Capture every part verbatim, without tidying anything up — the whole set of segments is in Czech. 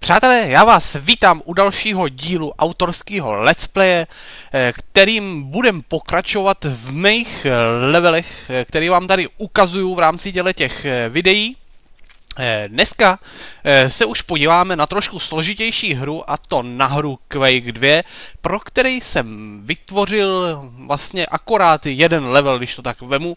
Přátelé, já vás vítám u dalšího dílu autorského let's playe, kterým budem pokračovat v mých levelech, který vám tady ukazuju v rámci těch videí. Dneska se už podíváme na trošku složitější hru, a to na hru Quake dva, pro který jsem vytvořil vlastně akorát jeden level, když to tak vemu.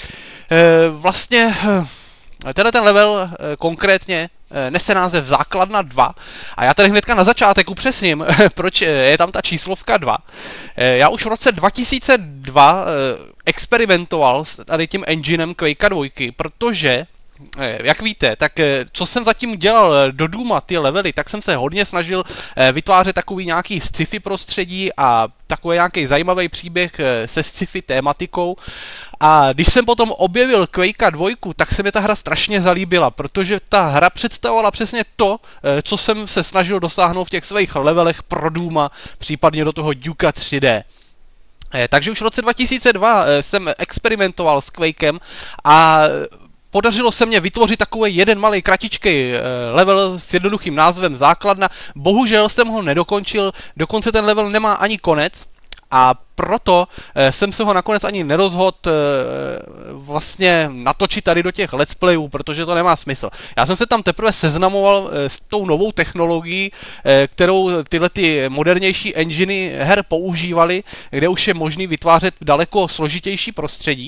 Vlastně tenhle ten level konkrétně nese název Základna dva a já tady hnedka na začátek upřesním, proč je tam ta číslovka dva. Já už v roce dva tisíce dva experimentoval s tady tím enginem Quake dva, protože jak víte, tak co jsem zatím dělal do Dooma, ty levely, tak jsem se hodně snažil vytvářet takový nějaký sci-fi prostředí a takový nějaký zajímavý příběh se sci-fi tématikou. A když jsem potom objevil Quake dva, tak se mi ta hra strašně zalíbila, protože ta hra představovala přesně to, co jsem se snažil dosáhnout v těch svých levelech pro Dooma, případně do toho Duka tři dé. Takže už v roce dva tisíce dva jsem experimentoval s Quakem a podařilo se mně vytvořit takový jeden malý kratičký level s jednoduchým názvem Základna. Bohužel jsem ho nedokončil, dokonce ten level nemá ani konec a proto jsem se ho nakonec ani nerozhodl vlastně natočit tady do těch let's playů, protože to nemá smysl. Já jsem se tam teprve seznamoval s tou novou technologií, kterou tyhle ty modernější enginy her používaly, kde už je možný vytvářet daleko složitější prostředí.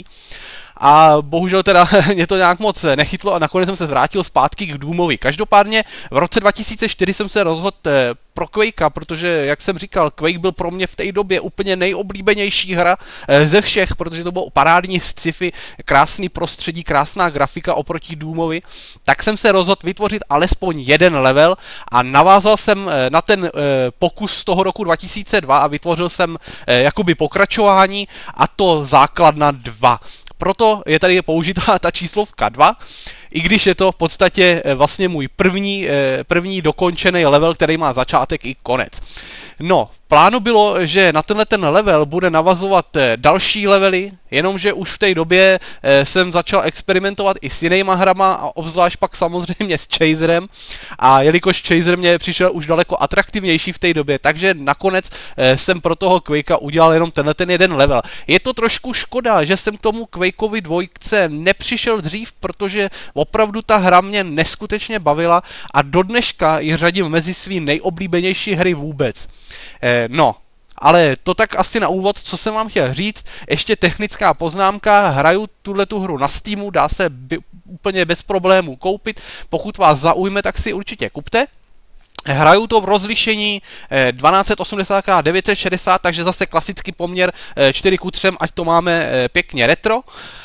A bohužel teda mě to nějak moc nechytlo a nakonec jsem se vrátil zpátky k Doomovi. Každopádně v roce dva tisíce čtyři jsem se rozhodl pro Quakea, protože, jak jsem říkal, Quake byl pro mě v té době úplně nejoblíbenější hra ze všech, protože to bylo parádní sci-fi, krásný prostředí, krásná grafika oproti Doomovi. Tak jsem se rozhodl vytvořit alespoň jeden level a navázal jsem na ten pokus z toho roku dva tisíce dva a vytvořil jsem jakoby pokračování, a to Základna dva. Proto je tady použitá ta číslovka dva, i když je to v podstatě vlastně můj první, první dokončený level, který má začátek i konec. No, v plánu bylo, že na tenhle ten level bude navazovat další levely, jenomže už v té době jsem začal experimentovat i s jinýma hrama, a obzvlášť pak samozřejmě s Chaserem, a jelikož Chaser mě přišel už daleko atraktivnější v té době, takže nakonec jsem pro toho Quakea udělal jenom tenhle ten jeden level. Je to trošku škoda, že jsem k tomu Quakeovi dvojce nepřišel dřív, protože opravdu ta hra mě neskutečně bavila a do dneška ji řadím mezi svý nejoblíbenější hry vůbec. Eh, no, ale to tak asi na úvod, co jsem vám chtěl říct. Ještě technická poznámka, hraju tuhletu hru na Steamu, dá se by, úplně bez problémů koupit, pokud vás zaujme, tak si určitě kupte. Hraju to v rozlišení dvanáct osmdesát krát devět set šedesát, takže zase klasický poměr čtyři ku třem, ať to máme pěkně retro.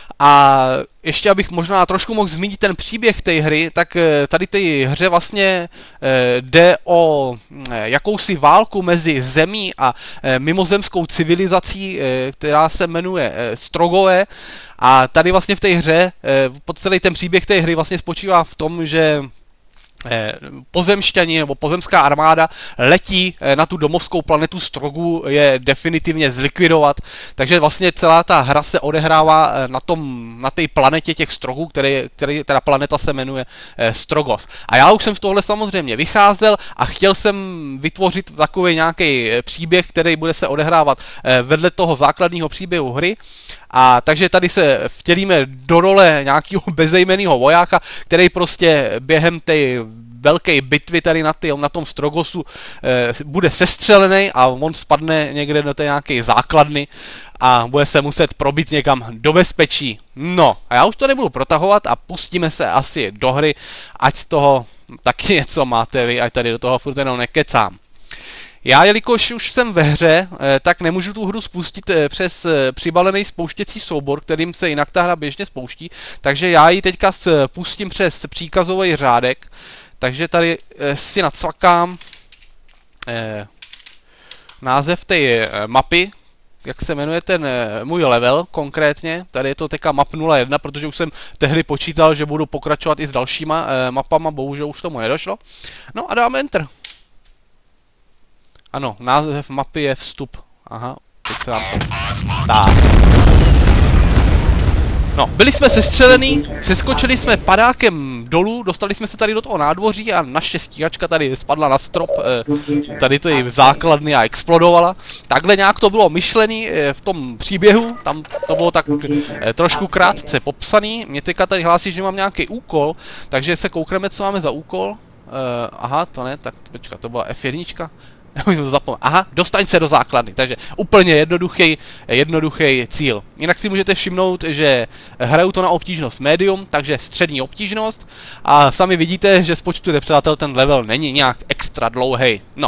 A ještě abych možná trošku mohl zmínit ten příběh té hry, tak tady té hře vlastně jde o jakousi válku mezi zemí a mimozemskou civilizací, která se jmenuje Strogové. A tady vlastně v té hře, pod celý ten příběh té hry vlastně spočívá v tom, že pozemšťani nebo pozemská armáda letí na tu domovskou planetu Strogu je definitivně zlikvidovat, takže vlastně celá ta hra se odehrává na tom, na té planetě těch Strogů, který, který teda planeta se jmenuje Strogos. A já už jsem z tohle samozřejmě vycházel a chtěl jsem vytvořit takový nějaký příběh, který bude se odehrávat vedle toho základního příběhu hry. A takže tady se vtělíme do role nějakého bezejmenného vojáka, který prostě během té velké bitvy tady na, tý, na tom Strogosu e, bude sestřelený a on spadne někde do té nějaké základny a bude se muset probít někam do bezpečí. No, a já už to nebudu protahovat a pustíme se asi do hry, ať z toho taky něco máte vy, ať tady do toho furt jenom nekecám. Já, jelikož už jsem ve hře, tak nemůžu tu hru spustit přes přibalený spouštěcí soubor, kterým se jinak ta hra běžně spouští, takže já ji teďka pustím přes příkazový řádek, takže tady si nacvakám eh, název té mapy, jak se jmenuje ten můj level konkrétně, tady je to teďka map nula jedna, protože už jsem tehdy počítal, že budu pokračovat i s dalšíma eh, mapama, bohužel už tomu nedošlo. No a dáme enter. Ano, název mapy je vstup. Aha, teď se nám to... Tak. No, byli jsme sestřelený, seskočili jsme padákem dolů, dostali jsme se tady do toho nádvoří a naše stíhačka tady spadla na strop, tady to její základny a explodovala. Takhle nějak to bylo myšlený v tom příběhu, tam to bylo tak trošku krátce popsaný. Mě teďka tady hlásí, že mám nějaký úkol, takže se koukneme, co máme za úkol. Aha, to ne, tak počkat, to byla F jedna. Aha, dostaň se do základny, takže úplně jednoduchý, jednoduchý cíl. Jinak si můžete všimnout, že hraju to na obtížnost medium, takže střední obtížnost a sami vidíte, že z počtu nepřátel ten level není nějak extra dlouhý. No.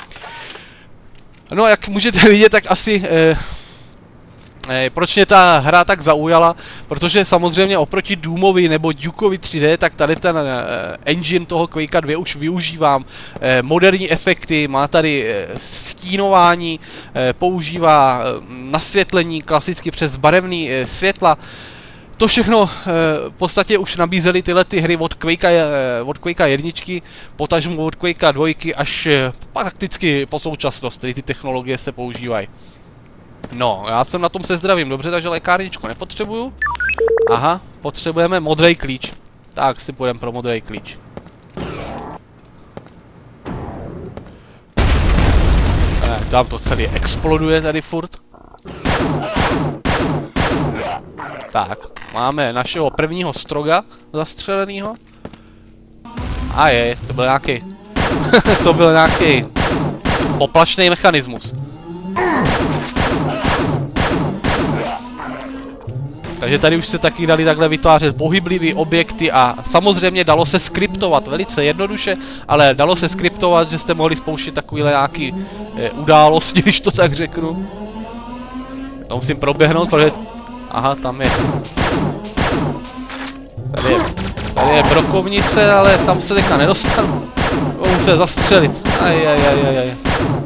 No, jak můžete vidět, tak asi... Eh, Eh, proč mě ta hra tak zaujala, protože samozřejmě oproti Doomovi nebo Dukeovi tři dé, tak tady ten eh, engine toho Quakea dva už využívám. Eh, moderní efekty, má tady eh, stínování, eh, používá eh, nasvětlení klasicky přes barevný eh, světla. To všechno eh, v podstatě už nabízely tyhle ty hry od Quakea, eh, od Quakea jedničky, potažmo od Quakea dvojky až eh, prakticky po současnost, tedy ty technologie se používají. No, já jsem na tom se zdravím dobře, takže lékárničku nepotřebuju. Aha, potřebujeme modrý klíč. Tak si půjdeme pro modrý klíč. Ne, tam to celé exploduje tady furt. Tak, máme našeho prvního stroga zastřeleného. A je, to byl nějaký... to byl nějaký poplašný mechanismus. Takže tady už se taky dali takhle vytvářet pohyblivé objekty a samozřejmě dalo se skriptovat velice jednoduše, ale dalo se skriptovat, že jste mohli spouštět takovýhle nějaký e, události, když to tak řeknu. To musím proběhnout, protože... Aha, tam je... Tady je, tady je brokovnice, ale tam se teďka nedostanu. Mohu se zastřelit. Aj, aj, aj, aj, aj.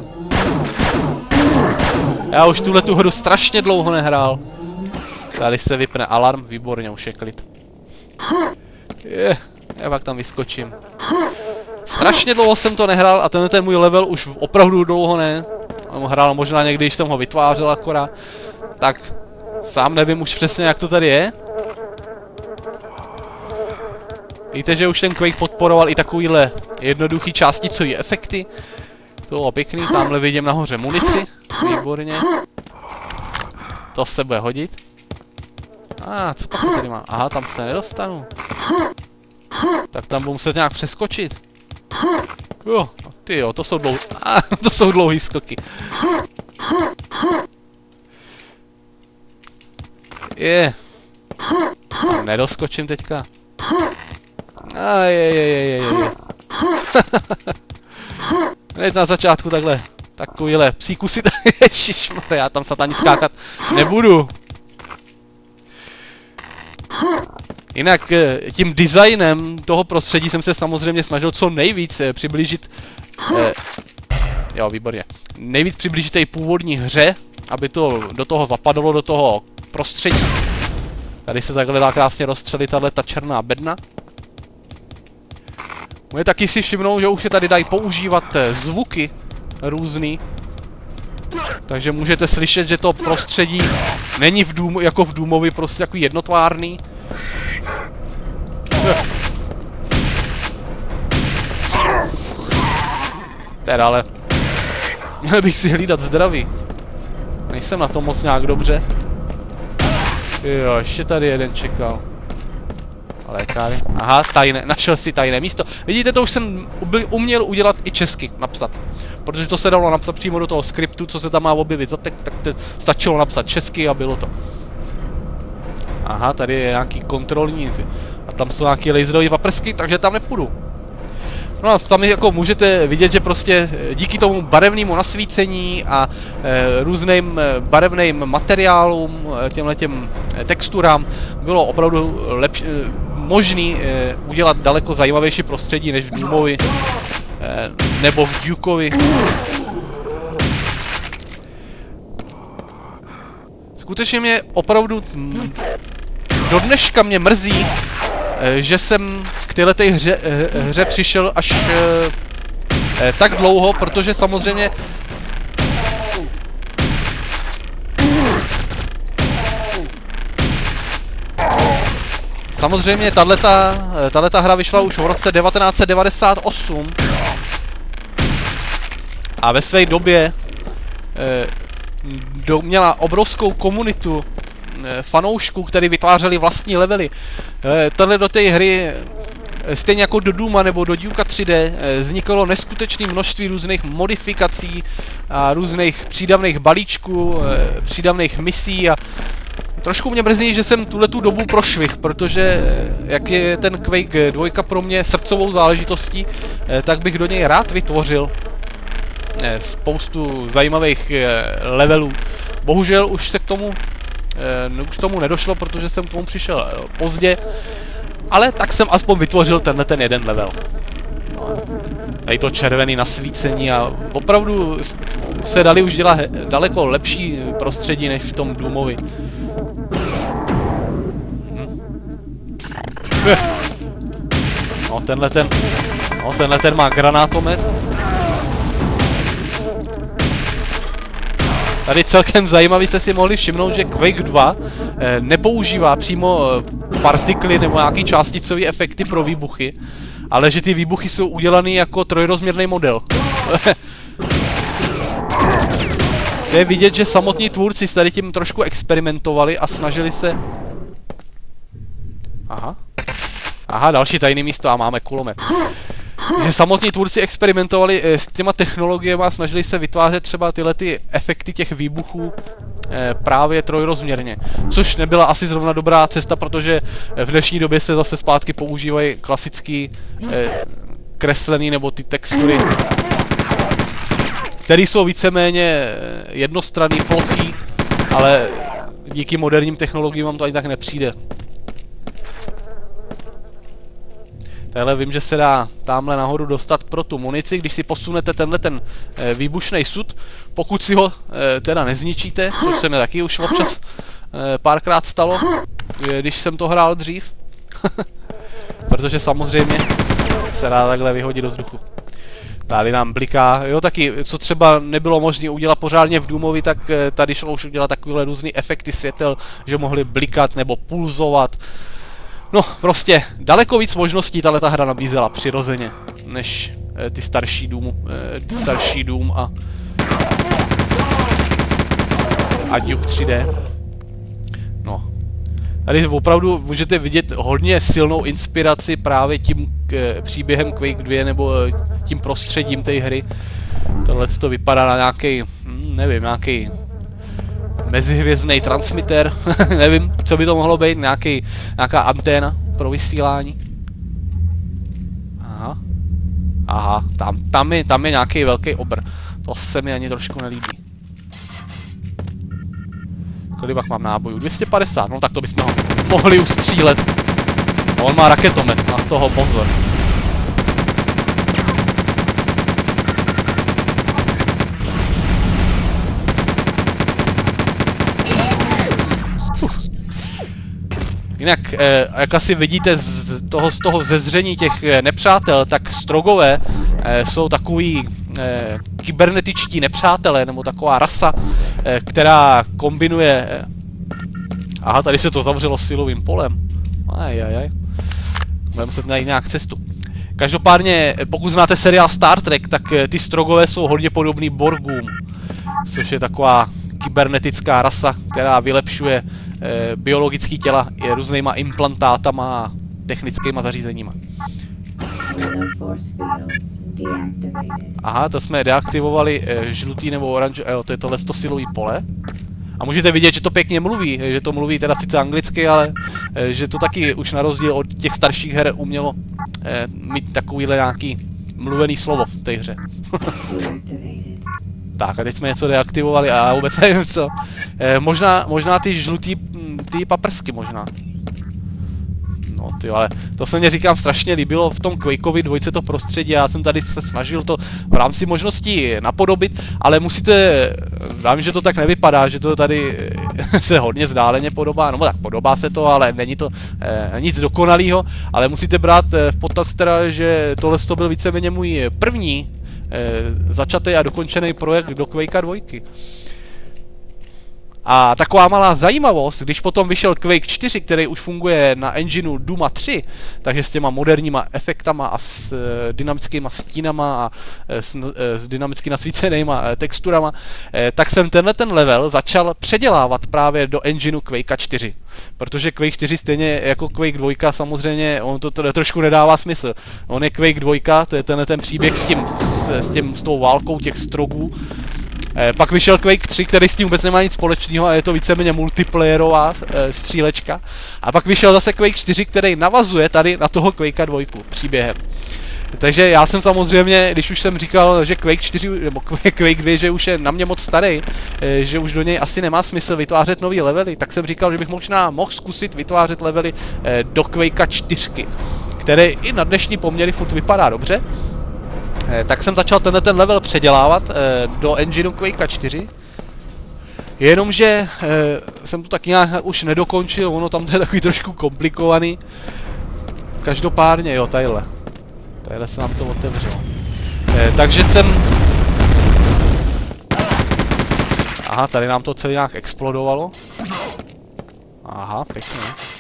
Já už tuhle tu hru strašně dlouho nehrál. Tady se vypne alarm, výborně, už je klid. Je, já pak tam vyskočím. Strašně dlouho jsem to nehrál a tenhle ten můj level už opravdu dlouho ne. Hrál možná někdy, když jsem ho vytvářel akorát. Tak sám nevím už přesně, jak to tady je. Víte, že už ten Quake podporoval i takovýhle jednoduchý částicový efekty. To bylo pěkný, tamhle vidím nahoře munici. Výborně. To se bude hodit. A ah, co pak tady má? Aha, tam se nedostanu. Tak tam budu muset nějak přeskočit. Jo, ty jo, to jsou dlouhý, ah, to jsou dlouhý skoky. Je. Nedoskočím teďka. A je, je, je, je, je. Hned na začátku takhle. Takovýhle psí kusy. Ježišmarja, já tam snad ani skákat nebudu. Jinak tím designem toho prostředí jsem se samozřejmě snažil co nejvíc přiblížit... Eh, jo, výborně. Nejvíc přiblížit té původní hře, aby to do toho zapadalo, do toho prostředí. Tady se takhle dá krásně rozstřelit tahle ta černá bedna. Může taky si všimnout, že už se tady dají používat zvuky různý. Takže můžete slyšet, že to prostředí není v Doom, jako v Doomovi prostě takový jednotvárný. Teda ale... Měl bych si hlídat zdraví. Nejsem na tom moc nějak dobře. Jo, ještě tady jeden čekal. Lékárny. Aha, tajné, našel si tajné místo. Vidíte, to už jsem uměl udělat i česky, napsat. Protože to se dalo napsat přímo do toho skriptu, co se tam má objevit za text, tak to stačilo napsat česky a bylo to. Aha, tady je nějaký kontrolní a tam jsou nějaký laserové paprsky, takže tam nepůjdu. No a tam jako můžete vidět, že prostě díky tomu barevnému nasvícení a e, různým barevným materiálům, těmhletěm texturám bylo opravdu lepší, e, možný e, udělat daleko zajímavější prostředí než v Doomovi e, nebo v Dukeovi. Skutečně mě opravdu m, do dneška mě mrzí, že jsem k této hře, hře přišel až eh, tak dlouho, protože samozřejmě samozřejmě tato hra vyšla už v roce devatenáct set devadesát osm a ve své době eh, do, měla obrovskou komunitu eh, fanoušků, kteří vytvářeli vlastní levely. Eh, Tahle do té hry, eh, stejně jako do Dooma nebo do Duke tři D, eh, vznikalo neskutečné množství různých modifikací a různých přídavných balíčků, eh, přídavných misí a trošku mě mrzí, že jsem tuhletu dobu prošvih, protože jak je ten Quake dva pro mě srdcovou záležitostí, tak bych do něj rád vytvořil spoustu zajímavých levelů. Bohužel už se k tomu, už k tomu nedošlo, protože jsem k tomu přišel pozdě, ale tak jsem aspoň vytvořil tenhle ten jeden level. Tady to červený nasvícení a opravdu se dali už dělat daleko lepší prostředí než v tom Doomovi. No tenhle ten, no tenhle ten má granátomet. Tady celkem zajímavý jste si mohli všimnout, že Quake dva eh, nepoužívá přímo eh, partikly nebo nějaký částicové efekty pro výbuchy, ale že ty výbuchy jsou udělané jako trojrozměrný model. To je vidět, že samotní tvůrci s tady tím trošku experimentovali a snažili se... Aha. Aha, další tajné místo a máme kulomet. Že samotní tvůrci experimentovali e, s těma technologiemi a snažili se vytvářet třeba tyhle ty efekty těch výbuchů e, právě trojrozměrně. Což nebyla asi zrovna dobrá cesta, protože v dnešní době se zase zpátky používají klasický e, kreslený nebo ty textury, které jsou víceméně jednostranný, plochý, ale díky moderním technologiím vám to ani tak nepřijde. Tahle vím, že se dá tamhle nahoru dostat pro tu munici, když si posunete tenhle ten e, výbušnej sud, pokud si ho e, teda nezničíte, což se mi taky už občas e, párkrát stalo, když jsem to hrál dřív. Protože samozřejmě se dá takhle vyhodit do vzduchu. Tady nám bliká, jo taky, co třeba nebylo možné udělat pořádně v Doomovi, tak e, tady šlo už udělat takovéhle různé efekty světel, že mohly blikat nebo pulzovat. No, prostě daleko víc možností tato hra nabízela přirozeně, než e, ty starší Doom, e, ty starší Doom a a Duke tři D. No, tady opravdu můžete vidět hodně silnou inspiraci právě tím e, příběhem Quake dva nebo e, tím prostředím té hry. Tohle to vypadá na nějaký, hm, nevím, nějaký mezihvězdný transmitter, nevím, co by to mohlo být, nějaký, nějaká anténa pro vysílání. Aha. Aha, tam, tam, je, tam je nějaký velký obr. To se mi ani trošku nelíbí. Kolik mám nábojů? dvě stě padesát, no tak to bychom ho mohli ustřílet. A on má raketomet, na toho pozor. Jinak, eh, jak asi vidíte z toho, z toho zezření těch eh, nepřátel, tak strogové eh, jsou takový eh, kybernetičtí nepřátelé, nebo taková rasa, eh, která kombinuje... Eh, aha, tady se to zavřelo silovým polem. Ajajaj. Budeme muset najít nějak cestu. Každopádně, pokud znáte seriál Star Trek, tak eh, ty strogové jsou hodně podobný Borgům, což je taková kybernetická rasa, která vylepšuje e, biologické těla je různýma implantátama a technickýma zařízeníma. Aha, to jsme deaktivovali e, žlutý nebo oranž, jo, to je tohle silový pole. A můžete vidět, že to pěkně mluví, že to mluví teda sice anglicky, ale e, že to taky už na rozdíl od těch starších her umělo e, mít takovýhle nějaký mluvený slovo v té hře. Tak a teď jsme něco deaktivovali a já vůbec nevím co. E, možná, možná ty žlutý, ty paprsky možná. No ty, ale to se mě říkám strašně líbilo v tom Quakeovi dvojce to prostředí, já jsem tady se snažil to v rámci možností napodobit, ale musíte, vím, že to tak nevypadá, že to tady se hodně vzdáleně podobá, no tak podobá se to, ale není to e, nic dokonalého, ale musíte brát e, v potaz teda, že tohle to byl víceméně můj první E, začatý a dokončený projekt do Quakea dva. A taková malá zajímavost, když potom vyšel Quake čtyři, který už funguje na engineu Duma tři, takže s těma moderníma efektama a s e, dynamickýma stínama a e, s, e, s dynamicky nasvícenýma e, texturama, e, tak jsem tenhle ten level začal předělávat právě do engineu Quake čtyři. Protože Quake čtyři stejně jako Quake dva samozřejmě, on to, to trošku nedává smysl. On je Quake dva, to je tenhle ten příběh s tím, s, s tím, s tou válkou těch strogů. E, pak vyšel Quake tři, který s tím vůbec nemá nic společného a je to víceméně multiplayerová e, střílečka. A pak vyšel zase Quake čtyři, který navazuje tady na toho Quake dva příběhem. Takže já jsem samozřejmě, když už jsem říkal, že Quake čtyři, nebo Quake dva, že už je na mě moc starý, e, že už do něj asi nemá smysl vytvářet nový levely, tak jsem říkal, že bych možná mohl zkusit vytvářet levely e, do Quake čtyři, který i na dnešní poměry furt vypadá dobře. Eh, tak jsem začal tenhle ten level předělávat eh, do engineu Quake čtyři. Jenomže eh, jsem to tak nějak už nedokončil, ono tam to je takový trošku komplikovaný. Každopádně, jo, tadyhle. Tadyhle se nám to otevřelo. Eh, takže jsem... Aha, tady nám to celé nějak explodovalo. Aha, pěkně.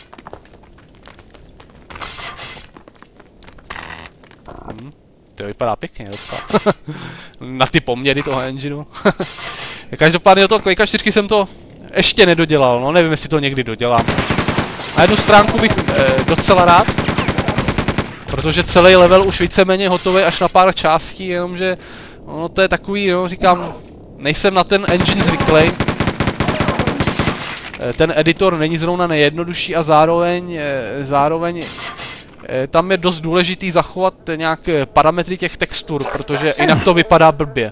Hm. To vypadá pěkně docela. Na ty poměry toho engineu. Každopádně do toho Quake čtyři jsem to ještě nedodělal, no nevím, jestli to někdy dodělám. Na jednu stránku bych e, docela rád, protože celý level už víceméně hotový až na pár částí, jenomže ono to je takový, no říkám, nejsem na ten engine zvyklý. E, ten editor není zrovna nejjednodušší a zároveň, e, zároveň tam je dost důležitý zachovat nějak parametry těch textur, protože jinak to vypadá blbě.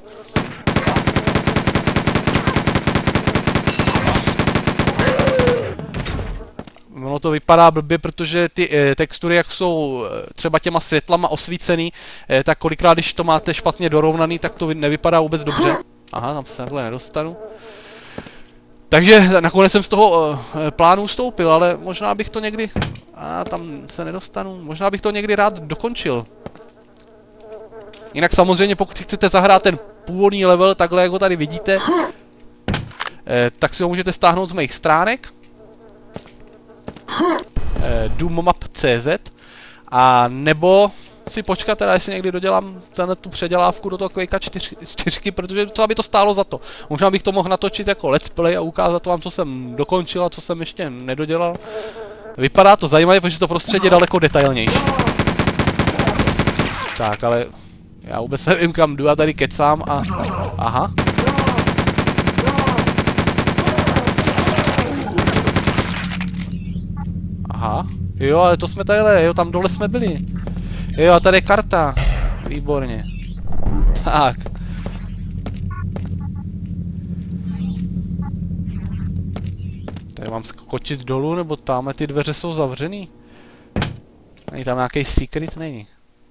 Ono to vypadá blbě, protože ty e, textury, jak jsou třeba těma světlama osvícený, e, tak kolikrát, když to máte špatně dorovnaný, tak to nevypadá vůbec dobře. Aha, tam se takhle nedostanu. Takže nakonec jsem z toho uh, plánu ustoupil, ale možná bych to někdy... A tam se nedostanu. Možná bych to někdy rád dokončil. Jinak samozřejmě, pokud chcete zahrát ten původní level, takhle jak ho tady vidíte, eh, tak si ho můžete stáhnout z mých stránek. Eh, Doommap tečka cé zet. A nebo si počkat teda, jestli někdy dodělám tenhle tu předělávku do toho Quake čtyři, protože co by to stálo za to. Možná bych to mohl natočit jako let's play a ukázat vám, co jsem dokončil a co jsem ještě nedodělal. Vypadá to zajímavě, protože to prostředí je daleko detailnější. Tak, ale já vůbec nevím, kam jdu, já tady kecám a... Aha. Aha. Jo, ale to jsme tadyhle, jo, tam dole jsme byli. Jo, a tady je karta. Výborně. Tak. Tady mám skočit dolů, nebo tamhle ty dveře jsou zavřený? Není tam nějaký secret? Není.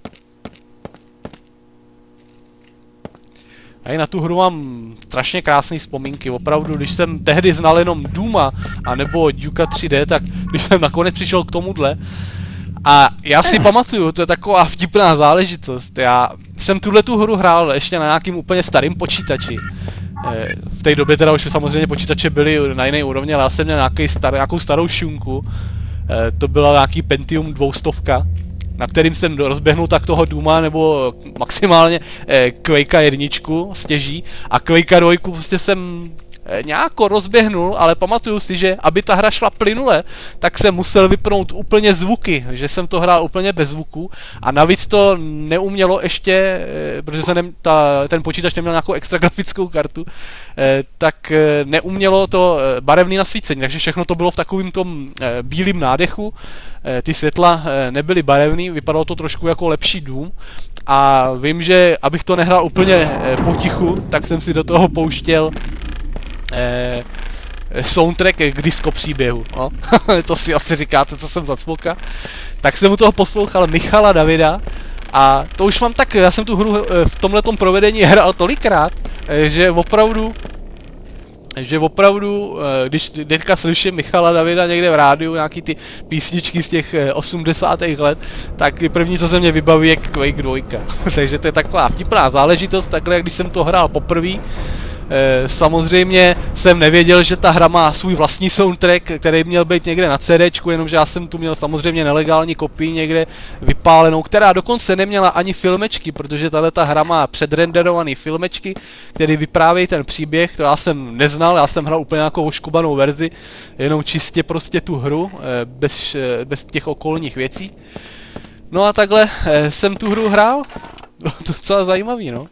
A i na tu hru mám strašně krásné vzpomínky. Opravdu, když jsem tehdy znal jenom Dooma, anebo Duka tři dé, tak když jsem nakonec přišel k tomuhle, a já si pamatuju, to je taková vtipná záležitost. Já jsem tuhle tu hru hrál ještě na nějakým úplně starým počítači. V té době teda už samozřejmě počítače byly na jiné úrovni, ale já jsem měl nějaký star, nějakou starou šunku. To byla nějaký Pentium dvě stě, na kterým jsem rozběhnul tak toho Dooma, nebo maximálně Quake jedna stěží. A Quake dva prostě jsem nějako rozběhnul, ale pamatuju si, že aby ta hra šla plynule, tak jsem musel vypnout úplně zvuky, že jsem to hrál úplně bez zvuku a navíc to neumělo ještě, protože se ne, ta, ten počítač neměl nějakou extra grafickou kartu, tak neumělo to barevné nasvícení, takže všechno to bylo v takovým tom bílým nádechu, ty světla nebyly barevný, vypadalo to trošku jako lepší Doom a vím, že abych to nehrál úplně potichu, tak jsem si do toho pouštěl Eh, soundtrack k disco příběhu, no. To si asi říkáte, co jsem zacmoka. Tak jsem u toho poslouchal Michala Davida a to už mám tak, já jsem tu hru v tomhletom provedení hrál tolikrát, že opravdu že opravdu, když teďka slyším Michala Davida někde v rádiu, nějaký ty písničky z těch osmdesátých let, tak první, co se mě vybaví, je Quake dva. Takže to je taková vtipná záležitost, takhle, když jsem to hrál poprvé, E, samozřejmě jsem nevěděl, že ta hra má svůj vlastní soundtrack, který měl být někde na CDčku, jenomže já jsem tu měl samozřejmě nelegální kopii někde vypálenou, která dokonce neměla ani filmečky, protože tato hra má předrenderovaný filmečky, který vyprávějí ten příběh, to já jsem neznal, já jsem hrál úplně nějakou oškubanou verzi, jenom čistě prostě tu hru, e, bez, e, bez těch okolních věcí. No a takhle e, jsem tu hru hrál, to je docela zajímavý, no.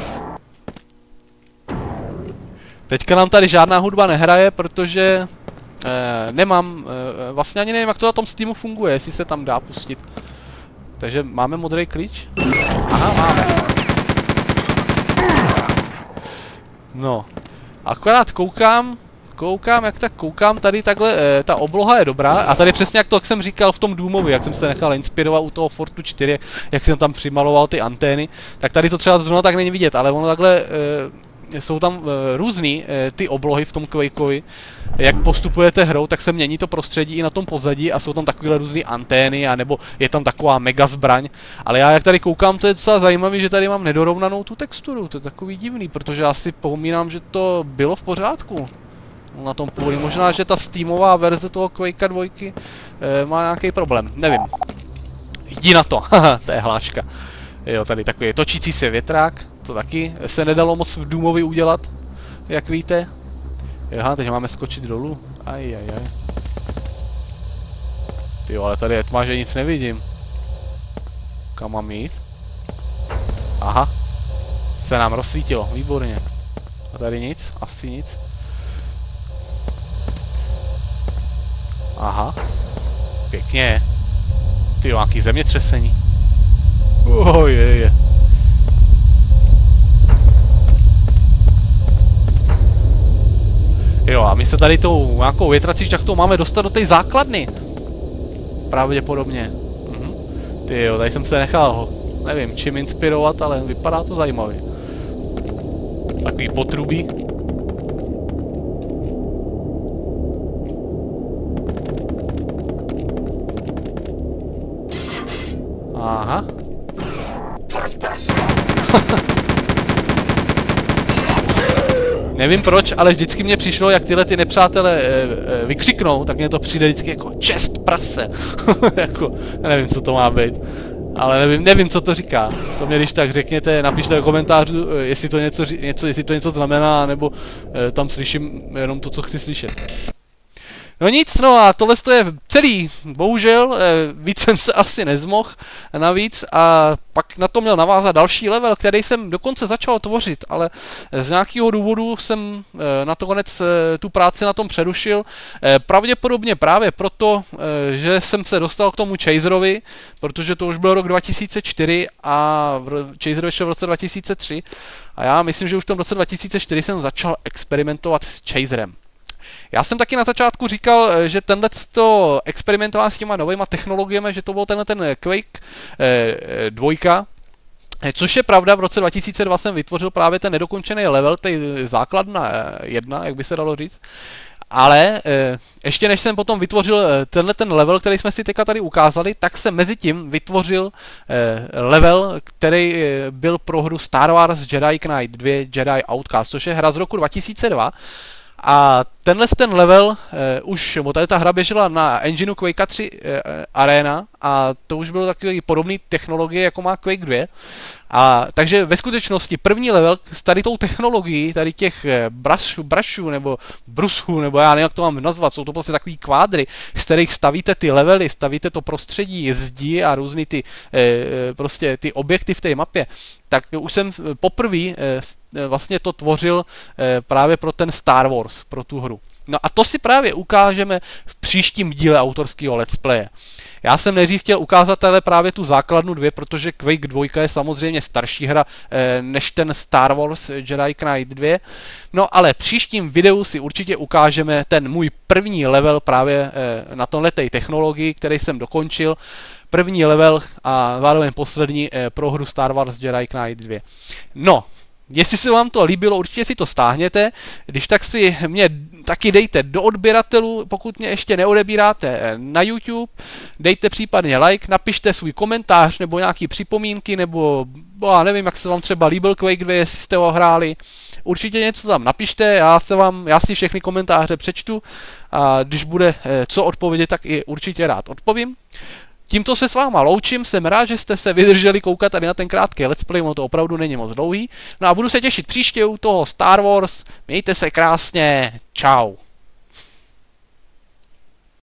Teďka nám tady žádná hudba nehraje, protože eh, nemám, eh, vlastně ani nevím, jak to na tom Steamu funguje, jestli se tam dá pustit. Takže máme modrý klíč? Aha, máme. No, akorát koukám, koukám, jak tak koukám, tady takhle, eh, ta obloha je dobrá a tady přesně jak to, jak jsem říkal v tom Doomovi, jak jsem se nechal inspirovat u toho Fortu čtyři, jak jsem tam přimaloval ty antény, tak tady to třeba zrovna tak není vidět, ale ono takhle... Eh, jsou tam uh, různý uh, ty oblohy v tom Quakeovi, jak postupujete hrou, tak se mění to prostředí i na tom pozadí a jsou tam takovéhle různé antény, anebo je tam taková mega zbraň, ale já jak tady koukám, to je docela zajímavé, že tady mám nedorovnanou tu texturu, to je takový divný, protože já si pomínám, že to bylo v pořádku na tom původním, možná, že ta Steamová verze toho Quakea dva uh, má nějaký problém, nevím. Jdi na to, haha, to je hláška. Jo, tady takový točící se větrák, to taky se nedalo moc v Doomovi udělat, jak víte. Aha, teď máme skočit dolů. Aj, aj, aj. Tyjo, ale tady je tma, že nic nevidím. Kam mám jít? Aha. Se nám rozsvítilo, výborně. A tady nic? Asi nic. Aha. Pěkně. Tyjo, nějaký zemětřesení. Oh, je, je. Jo, a my se tady tou nějakou větrací šťachtou máme dostat do té základny. Pravděpodobně. Mhm. Ty jo, tady jsem se nechal, nevím čím inspirovat, ale vypadá to zajímavě. Takový potrubí. Aha. Nevím proč, ale vždycky mě přišlo, jak tyhle ty nepřátelé e, e, vykřiknou, tak mě to přijde vždycky jako čest prase. Jako, nevím, co to má být. Ale nevím, nevím, co to říká. To mě když tak řekněte, napište do komentářů, jestli to něco, něco, jestli to něco znamená, nebo e, tam slyším jenom to, co chci slyšet. No nic, no a tohle je celý, bohužel, víc jsem se asi nezmohl navíc a pak na to měl navázat další level, který jsem dokonce začal tvořit, ale z nějakého důvodu jsem na to konec tu práci na tom přerušil, pravděpodobně právě proto, že jsem se dostal k tomu Chaserovi, protože to už byl rok dva tisíce čtyři a Chaser vyšel v roce dva tisíce tři a já myslím, že už v tom roce dva tisíce čtyři jsem začal experimentovat s Chaserem. Já jsem taky na začátku říkal, že tenhle to experimentování s těma novýma technologiemi, že to byl tenhle ten Quake dva, což je pravda, v roce dva tisíce dva jsem vytvořil právě ten nedokončený level, tej základna jedna, jak by se dalo říct. Ale e, ještě než jsem potom vytvořil tenhle ten level, který jsme si teďka tady ukázali, tak jsem mezi tím vytvořil e, level, který byl pro hru Star Wars Jedi Knight dva Jedi Outcast, což je hra z roku dva tisíce dva. A tenhle ten level uh, už, bo tady ta hra běžela na engineu Quake tři uh, Arena a to už bylo takový podobný technologie, jako má Quake dva. A takže ve skutečnosti první level s tady tou technologií, tady těch brushů, brushů nebo brusů, nebo já nevím, jak to mám nazvat, jsou to prostě takový kvádry, z kterých stavíte ty levely, stavíte to prostředí, zdi a různý ty, eh, prostě ty objekty v té mapě, tak už jsem poprvé eh, vlastně to tvořil eh, právě pro ten Star Wars, pro tu hru. No a to si právě ukážeme v příštím díle autorského let's playe. Já jsem nejdřív chtěl ukázat ale právě tu základnu dvě, protože Quake dva je samozřejmě starší hra eh, než ten Star Wars Jedi Knight dva. No ale v příštím videu si určitě ukážeme ten můj první level právě eh, na tomhletej technologii, který jsem dokončil. První level a zároveň poslední eh, pro hru Star Wars Jedi Knight dva. No, jestli se vám to líbilo, určitě si to stáhněte, když tak si mě taky dejte do odběratelů, pokud mě ještě neodebíráte na YouTube, dejte případně like, napište svůj komentář nebo nějaký připomínky, nebo já nevím, jak se vám třeba líbil Quake dva, jestli jste ho hráli, určitě něco tam napište, já se vám, já si všechny komentáře přečtu a když bude co odpovědět, tak i určitě rád odpovím. Tímto se s váma loučím, jsem rád, že jste se vydrželi koukat tady na ten krátký let's play, ono to opravdu není moc dlouhý. No a budu se těšit příště u toho Star Wars, mějte se krásně, čau.